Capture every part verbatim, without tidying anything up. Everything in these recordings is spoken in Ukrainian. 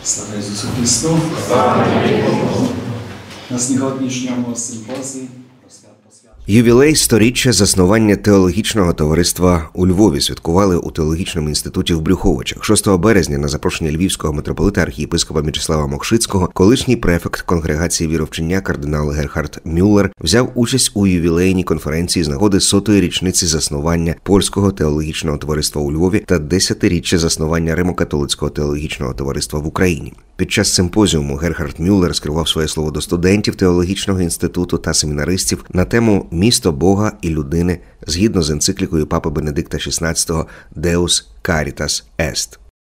Слава Ісусу Христу! На сьогоднішньому симпозії Ювілей сторіччя заснування теологічного товариства у Львові святкували у теологічному інституті в Брюховичах. шостого березня на запрошення львівського митрополита архієпископа Мічеслава Мокшицького колишній префект конгрегації віровчення кардинал Герхард Мюллер взяв участь у ювілейній конференції з нагоди сотої річниці заснування Польського теологічного товариства у Львові та десятиріччя заснування Римо-католицького теологічного товариства в Україні. Під час симпозіуму Герхард Мюллер скерував своє слово до студентів теологічного інституту та семінаристів на тему «Місто Бога і людини» згідно з енциклікою Папи Бенедикта шістнадцятого «Deus Caritas Est».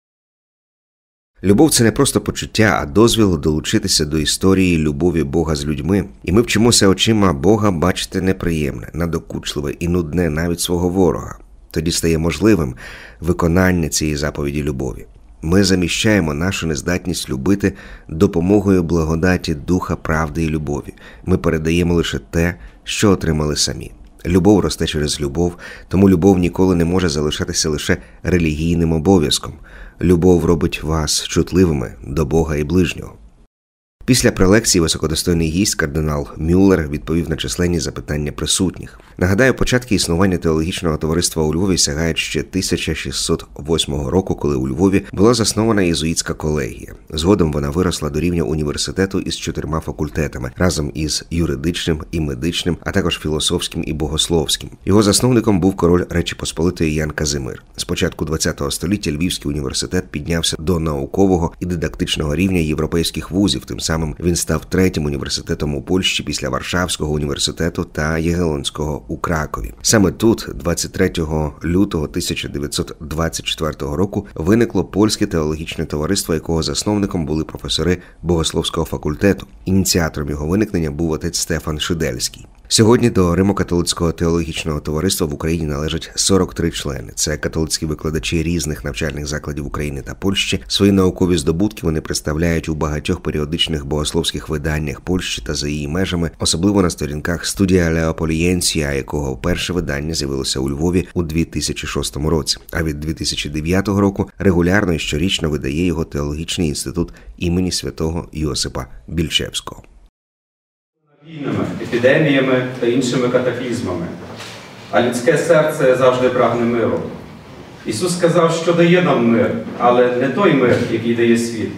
Любов – це не просто почуття, а дозвіл долучитися до історії любові Бога з людьми. І ми вчимося очима Бога бачити неприємне, надокучливе і нудне навіть свого ворога. Тоді стає можливим виконання цієї заповіді любові. Ми заміщаємо нашу нездатність любити допомогою благодаті Духа, правди і любові. Ми передаємо лише те, що отримали самі. Любов росте через любов, тому любов ніколи не може залишатися лише релігійним обов'язком. Любов робить вас чутливими до Бога і ближнього. Після прелекції високодостойний гість кардинал Мюллер відповів на численні запитання присутніх. Нагадаю, початки існування теологічного товариства у Львові сягають ще тисяча шістсот восьмого року, коли у Львові була заснована єзуїтська колегія. Згодом вона виросла до рівня університету із чотирма факультетами, разом із юридичним і медичним, а також філософським і богословським. Його засновником був король Речі Посполитої Ян Казимир. З початку ХХ століття Львівський університет піднявся до наукового і дидактичного рівня європейських вузів, тим самим він став третім університетом у Польщі після Варшавського університету та Ягелонського у Кракові. Саме тут, двадцять третього лютого тисяча дев'ятсот двадцять четвертого року, виникло Польське теологічне товариство, якого засновником були професори Богословського факультету. Ініціатором його виникнення був отець Стефан Шидельський. Сьогодні до Римо-католицького теологічного товариства в Україні належать сорок три члени. Це католицькі викладачі різних навчальних закладів України та Польщі. Свої наукові здобутки вони представляють у багатьох періодичних богословських виданнях Польщі та за її межами, особливо на сторінках «Студія Леополієнція», якого перше видання з'явилося у Львові у дві тисячі шостому році. А від дві тисячі дев'ятого року регулярно і щорічно видає його теологічний інститут імені святого Йосипа Більчевського. Війнами, епідеміями та іншими катаклізмами. А людське серце завжди прагне миру. Ісус сказав, що дає нам мир, але не той мир, який дає світ.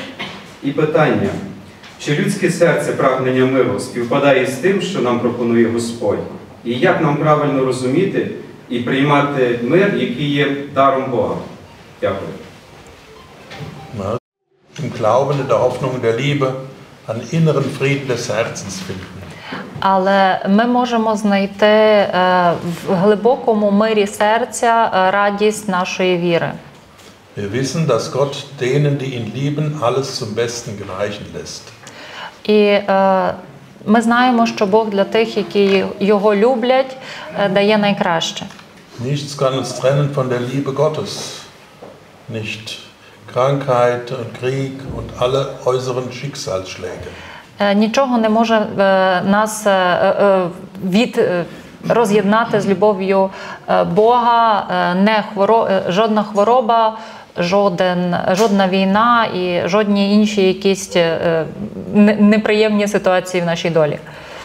І питання, чи людське серце прагнення миру співпадає з тим, що нам пропонує Господь? І як нам правильно розуміти і приймати мир, який є даром Бога? Дякую. Im Glauben, in der Hoffnung, in der Liebe, an inneren Frieden des Herzens finden. Але ми можемо знайти е, в глибокому мирі серця е, радість нашої віри. Wir wissen, dass Gott denen, die ihn lieben, alles zum Besten gereichen lässt. І е, ми знаємо, що Бог для тих, які його люблять, е, дає найкраще. Nichts kann uns trennen von der Liebe Gottes. Nicht Krankheit und Krieg und alle äußeren Schicksalsschläge. Нічого не може нас від роз'єднати з любов'ю Бога, не хворо, жодна хвороба, жоден, жодна війна і жодні інші якісь неприємні ситуації в нашій долі.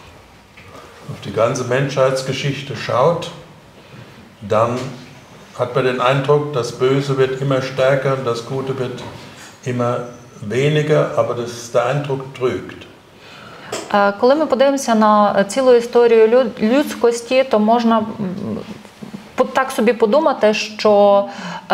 Auf die ganze Menschheitsgeschichte schaut, dann hat man den Eindruck, das Böse wird immer stärker und das Gute wird immer weniger, aber das, der Eindruck trügt. Коли ми подивимося на цілу історію людськості, то можна так собі подумати, що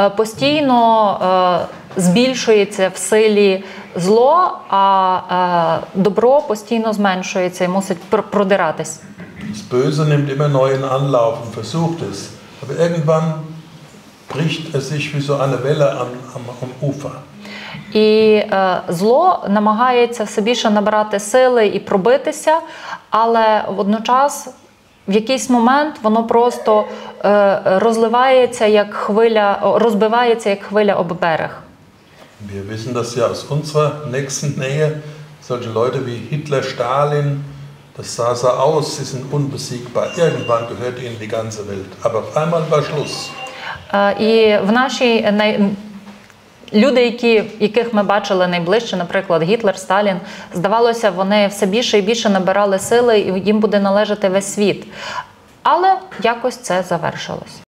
постійно збільшується в силі зло, а добро постійно зменшується і мусить продиратись. Das Böse nimmt immer neuen Anlauf und versucht es, aber irgendwann bricht es sich wie so eine Welle am, am, am Ufer. І е, зло намагається все більше набирати сили і пробитися, але водночас в якийсь момент воно просто е, розливається як хвиля, розбивається як хвиля об берег. Wir wissen das ja aus unserer nächsten Nähe, solche Leute wie Hitler, Stalin, das sah so aus, sie sind unbesiegbar. Irgendwann gehört ihnen die ganze Welt, aber auf einmal war Schluss. Е, і в нашій най люди, які, яких ми бачили найближче, наприклад, Гітлер, Сталін, здавалося, вони все більше і більше набирали сили, і їм буде належати весь світ. Але якось це завершилось.